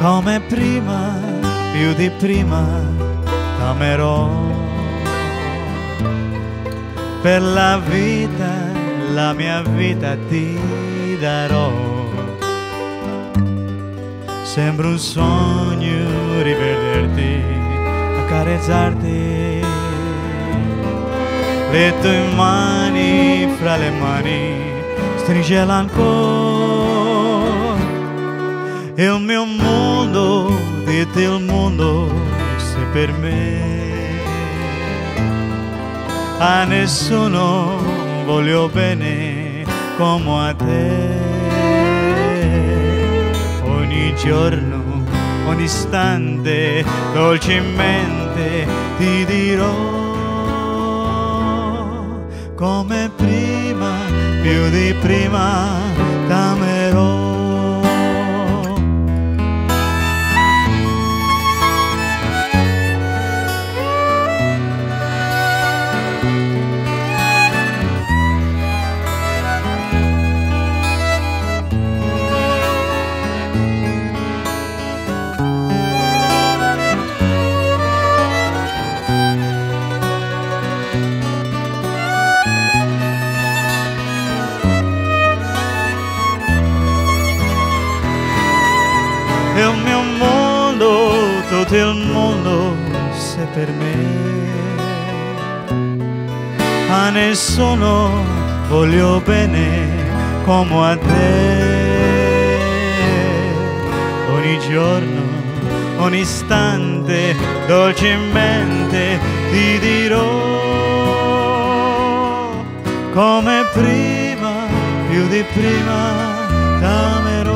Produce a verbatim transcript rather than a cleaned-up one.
come prima, più di prima t'amerò. Per la vita, la mia vita ti darò. Sembra un sogno rivederti, accarezzarti, le tue mani fra le mani, stringela ancora. Il mio mondo, dite il mondo, se per me a nessuno voglio bene come a te. Ogni giorno, ogni istante, dolcemente ti dirò come prima, più di prima t'amerò. Il mio mondo, tutto il mondo, sei per me. A nessuno voglio bene come a te. Ogni giorno, ogni istante, dolcemente ti dirò come prima, più di prima t'amerò.